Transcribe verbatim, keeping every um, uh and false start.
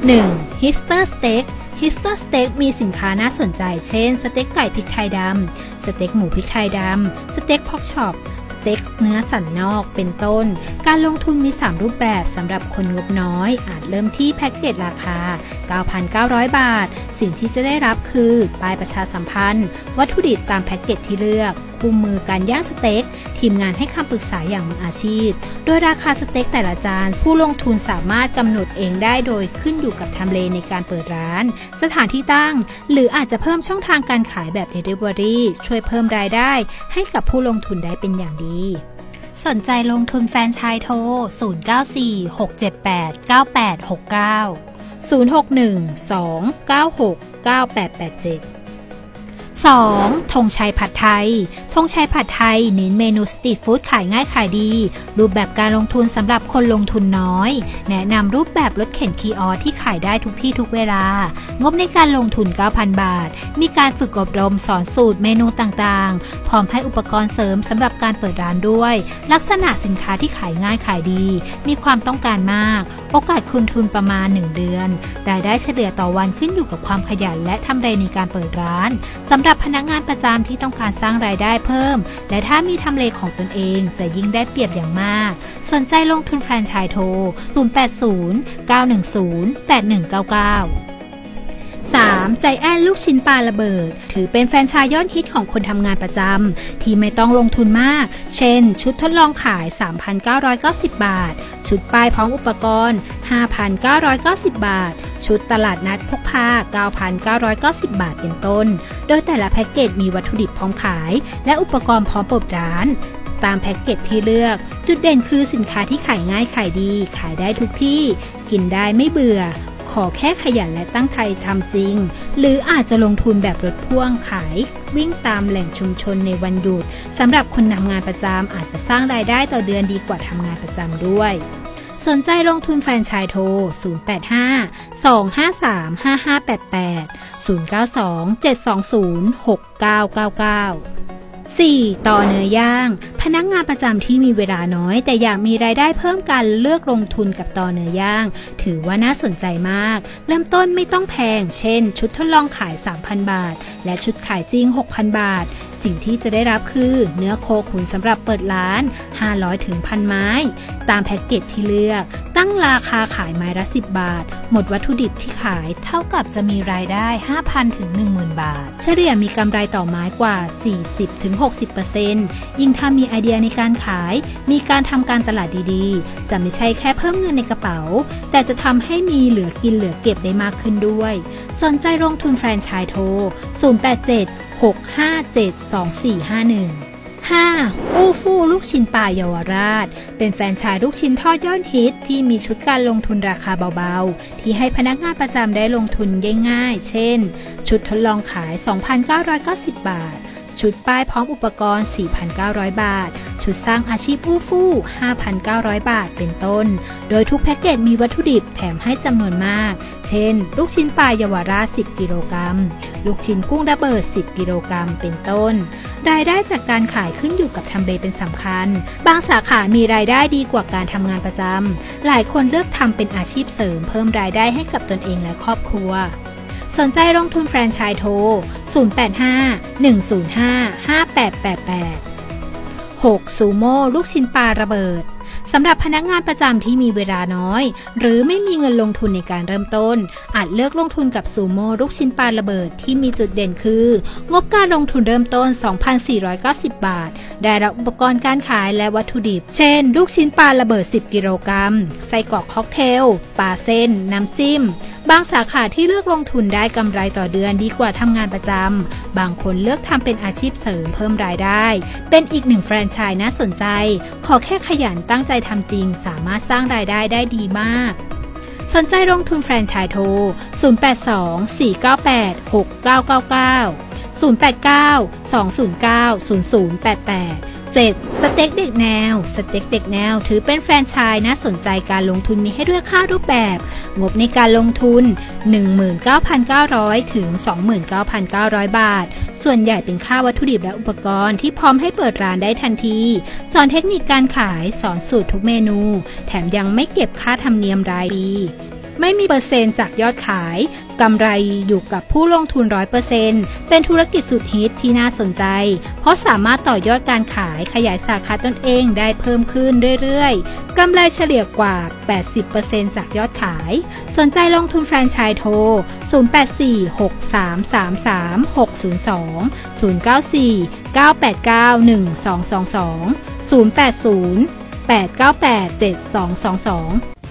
หนึ่ง Hipster Steak Hipster Steak มีสินค้าน่าสนใจเช่นสเต็กไก่พริกไทยดำสเต็กหมูพริกไทยดำสเต็กพอกช็อปสเต็กเนื้อสันนอกเป็นต้นการลงทุนมีสามรูปแบบสำหรับคนงบน้อยอาจเริ่มที่แพ็กเกจราคา เก้าพันเก้าร้อย บาทสิ่งที่จะได้รับคือป้ายประชาสัมพันธ์วัตถุดิบตามแพ็กเกจที่เลือกคู่มือการย่างสเต็กทีมงานให้คำปรึกษาอย่างมืออาชีพโดยราคาสเต็กแต่ละจานผู้ลงทุนสามารถกำหนดเองได้โดยขึ้นอยู่กับทำเลในการเปิดร้านสถานที่ตั้งหรืออาจจะเพิ่มช่องทางการขายแบบ Delivery ช่วยเพิ่มรายได้ให้กับผู้ลงทุนได้เป็นอย่างดีสนใจลงทุนแฟรนไชส์โทรศูนย์ เก้า สี่ หก เจ็ด แปด เก้า แปด หก เก้า ศูนย์ หก หนึ่ง สอง เก้า หก เก้า แปด แปด เจ็ดสอง ธงชัยผัดไทยธงชัยผัดไทยเน้นเมนูสตรีทฟู้ดขายง่ายขายดีรูปแบบการลงทุนสำหรับคนลงทุนน้อยแนะนำรูปแบบรถเข็นคีออสที่ขายได้ทุกที่ทุกเวลางบในการลงทุน เก้าพัน บาทมีการฝึกอบรมสอนสูตรเมนูต่างๆพร้อมให้อุปกรณ์เสริมสำหรับการเปิดร้านด้วยลักษณะสินค้าที่ขายง่ายขายดีมีความต้องการมากโอกาสคืนทุนประมาณหนึ่งเดือนรายได้เฉลี่ยต่อวันขึ้นอยู่กับความขยันและทำเลในการเปิดร้านสำหรับพนักงานประจำที่ต้องการสร้างรายได้เพิ่มและถ้ามีทำเลของตนเองจะยิ่งได้เปรียบอย่างมากสนใจลงทุนแฟรนไชส์โทรศูนย์ แปด ศูนย์ เก้า หนึ่ง ศูนย์ แปด หนึ่ง เก้า เก้าสาม ใจแอนลูกชิ้นปลาระเบิดถือเป็นแฟรนไชส์ยอดฮิตของคนทำงานประจำที่ไม่ต้องลงทุนมากเช่นชุดทดลองขาย สามพันเก้าร้อยเก้าสิบ บาทชุดป้ายพร้อมอุปกรณ์ ห้าพันเก้าร้อยเก้าสิบ บาทชุดตลาดนัดพกพา เก้าพันเก้าร้อยเก้าสิบ บาทเป็นต้นโดยแต่ละแพ็กเกจมีวัตถุดิบพร้อมขายและอุปกรณ์พร้อมเปิดร้านตามแพ็กเกจที่เลือกจุดเด่นคือสินค้าที่ขายง่ายขายดีขายได้ทุกที่กินได้ไม่เบื่อขอแค่ขยันและตั้งใจทำจริงหรืออาจจะลงทุนแบบรถพ่วงขายวิ่งตามแหล่งชุมชนในวันหยุดสำหรับคนทำงานประจำอาจจะสร้างรายได้ต่อเดือนดีกว่าทำงานประจำด้วยสนใจลงทุนแฟรนไชส์โทรศูนย์ แปด ห้า สอง ห้า สาม ห้า ห้า แปด แปด ศูนย์ เก้า สอง เจ็ด สอง ศูนย์ หก เก้า เก้า เก้าสี่ ต่อเนื้อย่างพนักงานประจำที่มีเวลาน้อยแต่อยากมีรายได้เพิ่มการเลือกลงทุนกับต่อเนื้อย่างถือว่าน่าสนใจมากเริ่มต้นไม่ต้องแพงเช่นชุดทดลองขาย สามพัน บาทและชุดขายจริง หกพัน บาทสิ่งที่จะได้รับคือเนื้อโคขุนสำหรับเปิดร้าน ห้าร้อยถึงหนึ่งพัน ไม้ตามแพ็กเกจที่เลือกตั้งราคาขายไม้ละสิบบาทหมดวัตถุดิบที่ขายเท่ากับจะมีรายได้ ห้าพัน ถึง หนึ่งหมื่น บาทเฉลี่ยมีกำไรต่อไม้กว่า สี่สิบถึงหกสิบเปอร์เซ็นต์ ยิ่งถ้ามีไอเดียในการขายมีการทำการตลาดดีๆจะไม่ใช่แค่เพิ่มเงินในกระเป๋าแต่จะทำให้มีเหลือกินเหลือเก็บได้มากขึ้นด้วยสนใจลงทุนแฟรนไชส์โทรศูนย์ แปด เจ็ด หก ห้า เจ็ด สอง สี่ ห้า หนึ่ง ห้า อู้ฟู่ลูกชิ้นปลาเยาวราชเป็นแฟรนไชส์ลูกชิ้นทอดยอดฮิตที่มีชุดการลงทุนราคาเบาๆที่ให้พนักงานประจำได้ลงทุนง่ายๆเช่นชุดทดลองขาย สองพันเก้าร้อยเก้าสิบ บาทชุดป้ายพร้อมอุปกรณ์ สี่พันเก้าร้อย บาทชุดสร้างอาชีพอู้ฟู่ ห้าพันเก้าร้อย บาทเป็นต้นโดยทุกแพ็กเกจมีวัตถุดิบแถมให้จำนวนมากเช่นลูกชิ้นปลาเยาวราชสิบกิโลกรัมลูกชิ้นกุ้งระเบิดสิบกิโลกรัมเป็นต้นรายได้จากการขายขึ้นอยู่กับทำเลเป็นสำคัญบางสาขามีรายได้ดีกว่าการทำงานประจำหลายคนเลือกทำเป็นอาชีพเสริมเพิ่มรายได้ให้กับตนเองและครอบครัวสนใจลงทุนแฟรนไชส์โทรศูนย์ แปด ห้า หนึ่ง ศูนย์ ห้า ห้า แปด แปด แปด หก ซูโม่ลูกชิ้นปลาระเบิดสำหรับพนักงานประจำที่มีเวลาน้อยหรือไม่มีเงินลงทุนในการเริ่มต้นอาจเลือกลงทุนกับซูโม่ลูกชิ้นปลาระเบิดที่มีจุดเด่นคืองบการลงทุนเริ่มต้น สองพันสี่ร้อยเก้าสิบ บาทได้รับอุปกรณ์การขายและวัตถุดิบเช่นลูกชิ้นปลาระเบิดสิบกิโลกรัมไส้กรอกค็อกเทลปลาเส้นน้ำจิ้มบางสาขาที่เลือกลงทุนได้กำไรต่อเดือนดีกว่าทำงานประจำบางคนเลือกทำเป็นอาชีพเสริมเพิ่มรายได้เป็นอีกหนึ่งแฟรนไชส์น่าสนใจขอแค่ขยันตั้งใจทำจริงสามารถสร้างรายได้ได้ดีมากสนใจลงทุนแฟรนไชส์โทรศูนย์ แปด สอง สี่ เก้า แปด หก เก้า เก้า เก้า ศูนย์ แปด เก้า สอง ศูนย์ เก้า ศูนย์ ศูนย์ แปด แปดเจ็ด สเต็กเด็กแนวสเต็กเด็กแนวถือเป็นแฟรนไชส์น่าสนใจการลงทุนมีให้เลือกค่ารูปแบบงบในการลงทุน หนึ่งหมื่นเก้าพันเก้าร้อย ถึง สองหมื่นเก้าพันเก้าร้อย บาทส่วนใหญ่เป็นค่าวัตถุดิบและอุปกรณ์ที่พร้อมให้เปิดร้านได้ทันทีสอนเทคนิคการขายสอนสูตรทุกเมนูแถมยังไม่เก็บค่าธรรมเนียมรายปีไม่มีเปอร์เซ็นต์จากยอดขายกำไรอยู่กับผู้ลงทุน ร้อยเปอร์เซ็นต์ เป็นธุรกิจสุดฮิตที่น่าสนใจเพราะสามารถต่อยอดการขายขยายสาขาตนเองได้เพิ่มขึ้นเรื่อยๆกำไรเฉลี่ยกว่า แปดสิบเปอร์เซ็นต์ จากยอดขายสนใจลงทุนแฟรนไชส์โทร ศูนย์ แปด สี่ หก สาม สาม สาม หก ศูนย์ สอง ศูนย์ เก้า สี่ เก้า แปด เก้า หนึ่ง สอง สอง สอง ศูนย์ แปด ศูนย์ แปด เก้า แปด เจ็ด สอง สอง สอง